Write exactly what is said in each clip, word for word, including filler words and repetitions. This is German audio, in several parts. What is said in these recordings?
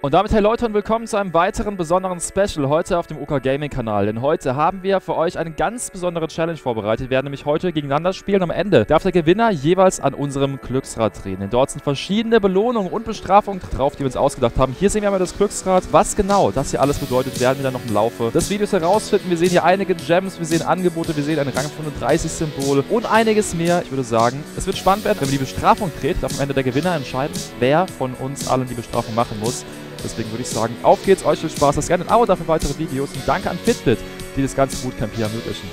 Und damit hey Leute und willkommen zu einem weiteren besonderen Special heute auf dem Oka Gaming Kanal. Denn heute haben wir für euch eine ganz besondere Challenge vorbereitet. Wir werden nämlich heute gegeneinander spielen. Am Ende darf der Gewinner jeweils an unserem Glücksrad drehen. Denn dort sind verschiedene Belohnungen und Bestrafungen drauf, die wir uns ausgedacht haben. Hier sehen wir einmal das Glücksrad. Was genau das hier alles bedeutet, werden wir dann noch im Laufe des Videos herausfinden. Wir sehen hier einige Gems, wir sehen Angebote, wir sehen ein Rang fünfunddreißig Symbol und einiges mehr. Ich würde sagen, es wird spannend werden, wenn wir die Bestrafung dreht. Darf am Ende der Gewinner entscheiden, wer von uns allen die Bestrafung machen muss. Deswegen würde ich sagen, auf geht's, euch viel Spaß, lasst gerne ein Abo da für weitere Videos und danke an Fitbit, die das ganze Bootcamp hier ermöglichen.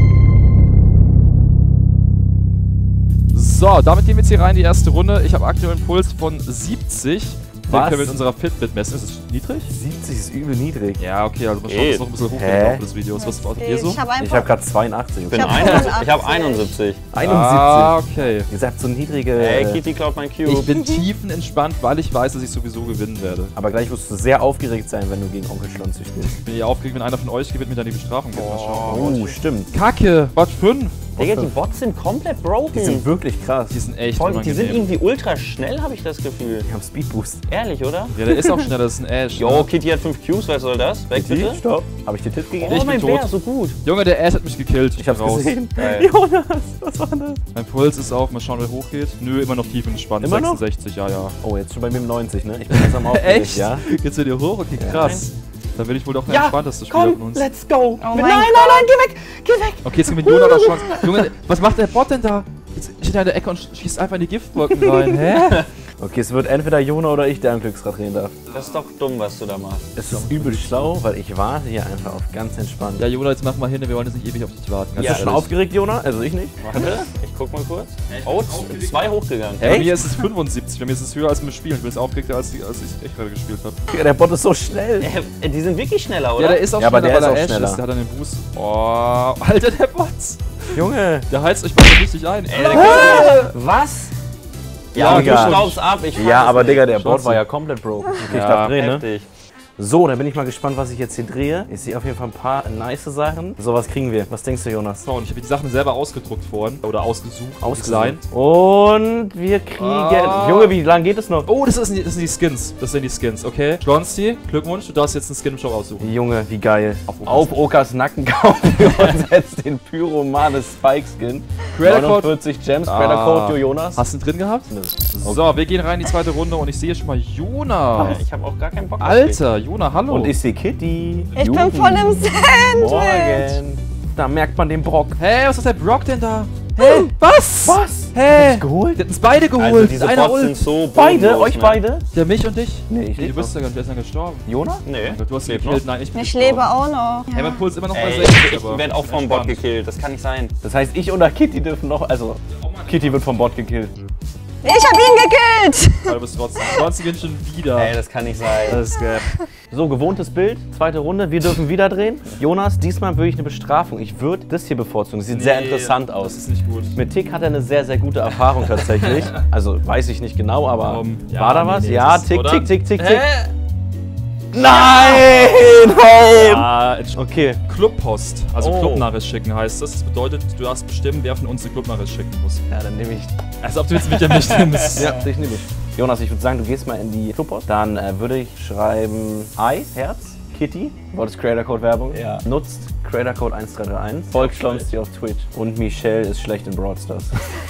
So, damit gehen wir jetzt hier rein in die erste Runde. Ich habe aktuell einen Puls von siebzig. Den Was? können wir mit unserer Fitbit messen. Ist es niedrig? siebzig ist übel niedrig. Ja, okay, also wir schauen das noch ein bisschen hoch im Laufe des Videos. Was baut ihr so? Ich habe Ich habe gerade zweiundachtzig. Ich bin Ich hab einundsiebzig. Ich habe einundsiebzig. einundsiebzig. einundsiebzig. Ah, okay. Ihr seid so niedrige. Ey, Kitty klaut mein Cube. Ich bin tiefenentspannt, weil ich weiß, dass ich sowieso gewinnen werde. Aber gleich wirst du sehr aufgeregt sein, wenn du gegen Onkel Schlonzi spielst. Ich bin hier aufgeregt, wenn einer von euch gewinnt, mir dann die Bestrafung gibt. Mal schauen. Oh, stimmt. Kacke, Bot fünf. Digga, die Bots sind komplett broken. Die sind wirklich krass. Die sind echt Voll, die sind unangenehm. irgendwie ultra schnell, habe ich das Gefühl. Die haben Speedboost. Ehrlich, oder? Ja, der ist auch schneller, das ist ein Ash. Jo, Ne? Kitty hat fünf Cubes, was soll das? Weg bitte. Stopp. Habe ich dir Tipp gegeben? Oh, Ich mein bin tot. Bär, so gut. Junge, der Ash hat mich gekillt. Ich hab's raus. gesehen. Geil. Jonas, was war das? Mein Puls ist auf, mal schauen, wer hochgeht. Nö, immer noch tiefenentspannt. Immer noch? sechsundsechzig, ja, ja. Oh, jetzt schon bei mir im neunzig, ne? Ich bin langsam aufgeregt, Echt? ja? Geht's wieder hoch? Okay, krass. Dann bin ich wohl doch der entspannteste Spieler von uns. let's go. Oh nein, mein nein, Gott. nein, geh weg, geh weg. Okay, jetzt gehen wir Jona oder Chance. Junge, was macht der Bot denn da? Jetzt steht er in der Ecke und schießt einfach in die Giftwolken rein. Hä? Okay, es wird entweder Jona oder ich, der am Glücksrad drehen darf. Das ist doch dumm, was du da machst. Es ist übel schlau, weil ich warte hier einfach auf ganz entspannt. Ja, Jona, jetzt mach mal hin, wir wollen jetzt nicht ewig auf dich warten. Ganz Ja, Bist du schon ehrlich. aufgeregt, Jona? Also ich nicht. Warte, ich guck mal kurz. Oh, zwei hochgegangen. Hey, bei Echt? mir ist es fünfundsiebzig, bei mir ist es höher als mit Spielen. Ich bin jetzt aufgeregter, als, die, als ich echt gerade gespielt habe. Der Bot ist so schnell. Äh, die sind wirklich schneller, oder? Ja, der ist auch Ja, aber schneller, der weil ist er auch Ash schneller. ist. Der hat dann den Boost. Oh, Alter, der Bot. Junge. Der heizt euch mal richtig ein. Ey, der kriegt- Was? Ja, du Digga. schraubst ab. Ich Ja, aber Digga, der Schnauze. Bot war ja komplett broke. Okay, ich Ja, darf drehen, ne? heftig. So, dann bin ich mal gespannt, was ich jetzt hier drehe. Ich sehe auf jeden Fall ein paar nice Sachen. So, was kriegen wir? Was denkst du, Jonas? So, und ich habe die Sachen selber ausgedruckt vorhin. Oder ausgesucht. Ausgeleihen. designt. Und wir kriegen... Ah. Junge, wie lange geht es noch? Oh, das, ist, das sind die Skins. Das sind die Skins, okay? Schlonzi, Glückwunsch, du darfst jetzt einen Skin im Shop aussuchen. Junge, wie geil. Auf Okas. Auf Okas Nacken kaufen wir uns jetzt den Pyromane Spike Skin. Creator Code. neunundvierzig Gems, Creator Ah. Code, Jo Jonas. Hast du ihn drin gehabt? Nö. So, wir gehen rein in die zweite Runde und ich sehe schon mal Jona. Ich habe auch gar keinen Bock. auf Alter, Jona, hallo. Und ich sehe Kitty. Ich Juhu. bin voll im Sandwich. Morgen. Da merkt man den Brock. Hey, was ist der Brock denn da? Hey, was? Was? Hey, geholt? die hatten uns beide geholt. Also diese Einer Bots sind Ult. so Beide? bodenlos, Euch ne? beide? Ja, mich und dich. Nee, ich Nee, du lebe bist ja gar nicht, wer ist denn gestorben? Jona? Nee. Du hast ihn Lebt gekillt, noch? nein, ich bin Ich gestorben. lebe auch noch. Hey, mein Puls ist immer noch bei Ey, sechzig, ich aber werde auch vom Bot entspannt. gekillt. Das kann nicht sein. Das heißt, ich oder Kitty dürfen noch... Also, Kitty wird vom Bot gekillt. Ich hab ihn gekillt. Aber du bist trotzdem. zwanzig gewinnt schon wieder. Ey, das kann nicht sein. Das ist geil. So, gewohntes Bild, zweite Runde, wir dürfen wieder drehen. Jonas, diesmal würde ich eine Bestrafung. Ich würde das hier bevorzugen. Sieht sehr Nee, interessant Das aus. ist nicht gut. Mit Tick hat er eine sehr, sehr gute Erfahrung tatsächlich. Also, weiß ich nicht genau, aber Um, ja, war da nee, was? nee, ja, das ist- Tick, oder? Tick, Tick, Tick, Tick. Hä? Nein! Nein! Ah, Okay. Clubpost, also Oh. Clubnachricht schicken heißt das. Das bedeutet, du darfst bestimmen, wer von uns die Clubnachricht schicken muss. Ja, dann nehme ich... Als ob du jetzt mit dir nicht nimmst. Ja, ich nehme ich. Jonas, ich würde sagen, du gehst mal in die Clubpost. Dann äh, würde ich schreiben I, Herz, Kitty, wolltest Creator Code Werbung? Ja. Nutzt Creator Code eins drei drei eins. Folgt Schlonzi auf Twitch. Und Michelle ist schlecht in Brawl Stars.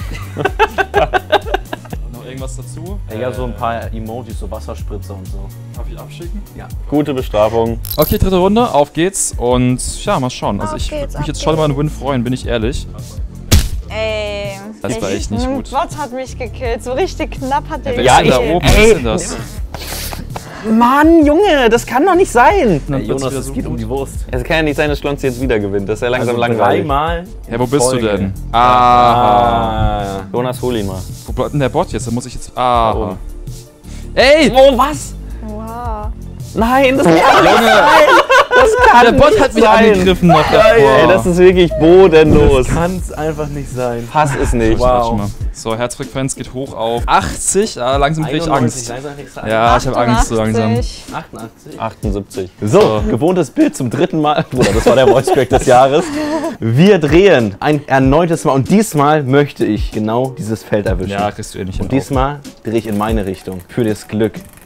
Noch irgendwas dazu? Ja, so ein paar Emojis, so Wasserspritzer und so. Darf ich abschicken? Gute Bestrafung. Okay, dritte Runde, auf geht's und ja, mal schauen. Also Auf ich würde geht's, mich auf jetzt schon geht's. über einen Win freuen, bin ich ehrlich. Ey. Das war echt nicht Ein gut. Bot hat mich gekillt. So richtig knapp hat der Wer Ja, ist denn da ich- oben? ey, Wer ist denn das? Mann, Junge, das kann doch nicht sein. Hey, wird's Jonas, wieder es so geht um gut. die Wurst. Es kann ja nicht sein, dass Schlonzi jetzt wieder gewinnt. Das ist ja langsam Also langweilig. dreimal. Ja, wo bist Folge. du denn? Ah. Ah. Jonas, hol ihn mal. Wo bleibt denn der Bot jetzt? Da muss ich jetzt. Ah. Da oben. Ey! Oh, was? Wow. Nein, das kann nicht Junge! sein. Das kann Der Bot nicht hat mich sein. angegriffen noch Ey, davor. das ist wirklich bodenlos. Kann's einfach nicht sein. Fass es nicht. Wow. Warte mal. So, Herzfrequenz geht hoch auf achtzig. Ah, langsam krieg ich Angst. Ja, ich habe Angst so langsam. achtundachtzig. achtundachtzig. achtundsiebzig. So, gewohntes Bild zum dritten Mal. Bruder, das war der Voice Crack des Jahres. Wir drehen ein erneutes Mal und diesmal möchte ich genau dieses Feld erwischen. Ja, kriegst du eh nicht hin. und diesmal drehe ich in meine Richtung. Für das Glück.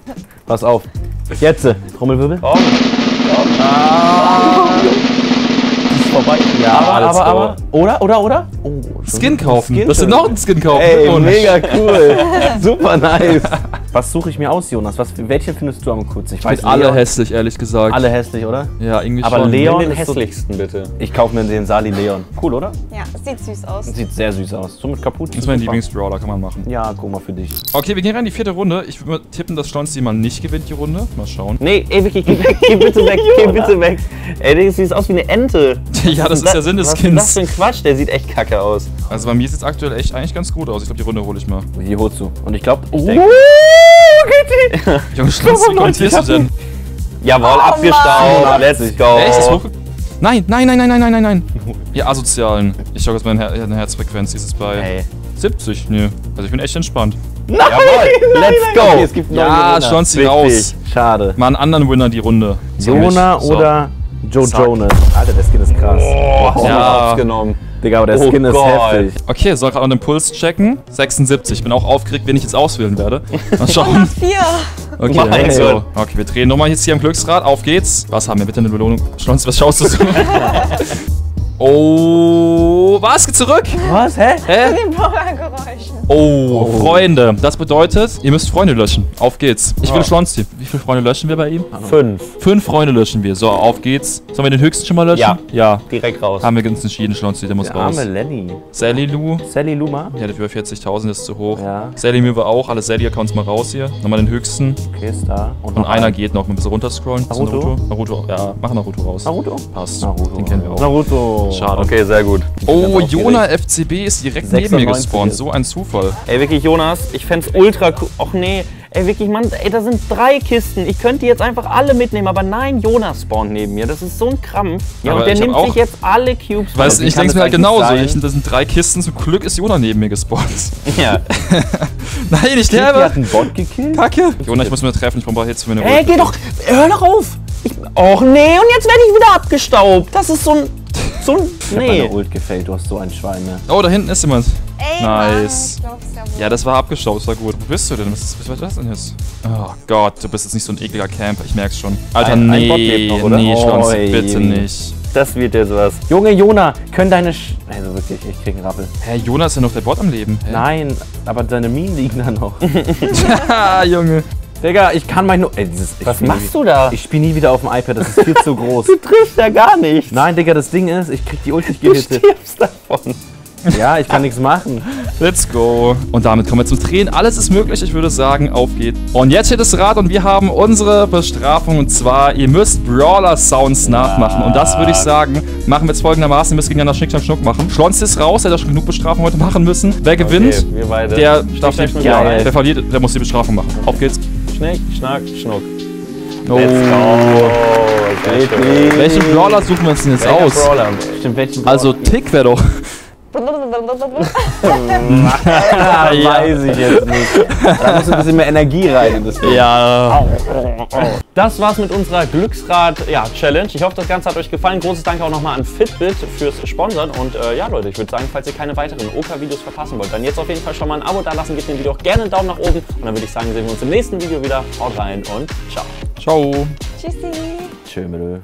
Pass auf. Jetzt, Trommelwirbel. Komm, komm. Ah. Ist vorbei. Ja, aber, let's aber, go. aber. Oder, oder, oder? Oh, Skin kaufen. Skin Das ist noch ein Skin kaufen. Ey, Und- mega cool. Super nice. Was suche ich mir aus, Jonas? Was, welchen findest du am coolsten? Ich Ich finde alle Leon. hässlich, ehrlich gesagt. Alle hässlich, oder? Ja, irgendwie Aber schon. Leon- Nimm den ist so- hässlichsten, bitte. Ich kaufe mir den Sali Leon. Cool, oder? Ja, sieht süß aus. Sieht sehr süß aus. Somit kaputt. Das ist mein Lieblingsbrawler, kann man machen. Ja, guck mal für dich. Okay, wir gehen rein in die vierte Runde. Ich würde mal tippen, dass Schlonzi mal nicht gewinnt, die Runde. Mal schauen. Nee, ey, Vicky, geh weg, geh bitte weg, geh bitte weg. Ey, das sieht aus wie eine Ente. Ja, das ist der Sinn des Was ist das Skins. für ein Quatsch? Der sieht echt kacke aus. Also bei mir sieht es aktuell echt eigentlich ganz gut aus. Ich glaube, die Runde hole ich mal. Die holst du. Und ich glaube, Oh, Junge, Schlonzi, wie kommentierst du denn? Jawohl, Oh, abgestaubt. Mann. Let's go. Echt? Ist hoch? Nein, nein, nein, nein, nein, nein, nein, nein. Ihr Asozialen. Ich schau jetzt meine, Her meine Herzfrequenz. Die ist es bei Ey. siebzig. Nö. Also ich bin echt entspannt. Jawohl, let's go. Okay, es gibt einen Ja, neuen Gewinner. Schlonzi raus. Schade. Mal einen anderen Winner die Runde. Jona So. oder Joe Zack. Jonas? Alter, der Skin ist krass. Oh, Ja. aufgenommen. Digga, aber der Oh Skin ist Gott. heftig. Okay, soll gerade noch den Puls checken. sechsundsiebzig. Ich bin auch aufgeregt, wen ich jetzt auswählen werde. Mal schauen. Vier. Okay, Mein so. Gott. Okay, wir drehen nochmal jetzt hier am Glücksrad. Auf geht's. Was haben wir bitte eine Belohnung? Schlonz, was schaust du so? Oh, was? Geht zurück? Was? Hä? Hä? Den Bauergeräuschen. Oh, Freunde. Das bedeutet, ihr müsst Freunde löschen. Auf geht's. Ich will Schlonzi. Wie viele Freunde löschen wir bei ihm? Fünf. Fünf Freunde löschen wir. So, auf geht's. Sollen wir den höchsten schon mal löschen? Ja. Ja. Direkt raus. Haben wir uns entschieden, Schlonzi, der muss Der raus. arme Lenny. Sally Lou. Sally Luma? Die hatte über vierzigtausend, ist zu hoch. Ja. Sally Möwe auch. Alle Sally-Accounts mal raus hier. Nochmal den höchsten. Okay, ist da. Und noch einer ein. geht noch. Ein bisschen runterscrollen. Ist Naruto? Naruto. Ja, mach Naruto raus. Naruto? Passt. Naruto. Den kennen wir auch. Naruto. Schade. Okay, sehr gut. Oh, ganz Jona F C B ist direkt neben mir sechsundneunzig gespawnt. jetzt. So ein Zufall. Ey, wirklich, Jonas, ich fänd's ultra cool. Och nee, ey, wirklich, Mann, ey, da sind drei Kisten. Ich könnte die jetzt einfach alle mitnehmen, aber nein, Jonas spawnt neben mir. Das ist so ein Krampf. Ja, Aber und der ich hab nimmt auch- sich jetzt alle Cubes. Weißt du, wie ich kann denke mir das halt eigentlich genauso. sein? Ich, das sind drei Kisten. Zum Glück ist Jona neben mir gespawnt. Ja. Nein, ich Die sterbe. hat einen Bot gekillt? Kacke. Jona, ich muss mir treffen. Ich brauche Hits für eine Ey, geh doch, hör doch auf. Ich, och nee, und jetzt werde ich wieder abgestaubt. Das ist so ein, so ein, Ich hab nee. meine Ult gefällt, du hast so ein Schwein, ne? Oh, da hinten ist jemand. Ey, Nice. Mann, ich glaub's ja wohl. Ja, das war abgeschaut, das war gut. Wo bist du denn? Was, ist, was war das denn jetzt? Oh Gott, du bist jetzt nicht so ein ekliger Camper, ich merk's schon. Alter, Ein- ein nee, Bot lebt noch, oder? nee, Schlonzi, Oi, bitte Jemine. nicht. Das wird jetzt was. Junge Jona, können deine Sch Also wirklich, ich krieg einen Rappel. Hä, Jona ist ja noch der Bot am Leben. Hä? Nein, aber deine Minen liegen da noch. Ah, Junge. Digga, ich kann mein no Ey, dieses, ich Was spiel machst nie, du da? Ich spiel nie wieder auf dem iPad, das ist viel zu groß. Du triffst ja gar nichts. Nein, Digga, das Ding ist, ich krieg die Ult nicht Du gehittet. stirbst davon. Ja, ich kann nichts machen. Let's go. Und damit kommen wir zum Drehen. Alles ist möglich, ich würde sagen, auf geht. Und jetzt steht das Rad und wir haben unsere Bestrafung. Und zwar, ihr müsst Brawler-Sounds nachmachen. Und das würde ich sagen, machen wir jetzt folgendermaßen. Ihr müsst gegeneinander Schnick, Schnack, Schnuck machen. Schlonz ist raus, er hat ja schon genug Bestrafung heute machen müssen. Wer gewinnt, Okay, wir beide. der Schnick, darf Schnack, die, Schnuck, ja, geil. wer verliert, der muss die Bestrafung machen. Auf geht's. Schnick, Schnack, Schnuck. Oh. Let's go. Sehr schön. Welchen Brawler suchen wir uns denn jetzt Welcher aus? Brawler? Stimmt, welchen Also Tick wäre doch. Ah, weiß ich jetzt nicht. Da muss ein bisschen mehr Energie rein in das Ding. Ja. Das war's mit unserer Glücksrad-Challenge. Ich hoffe, das Ganze hat euch gefallen. Großes Danke auch nochmal an Fitbit fürs Sponsern. Und äh, ja, Leute, ich würde sagen, falls ihr keine weiteren O K-Videos verpassen wollt, dann jetzt auf jeden Fall schon mal ein Abo da lassen. Gebt dem Video auch gerne einen Daumen nach oben. Und dann würde ich sagen, sehen wir uns im nächsten Video wieder. Haut rein und ciao. Ciao. Tschüssi. Tschö,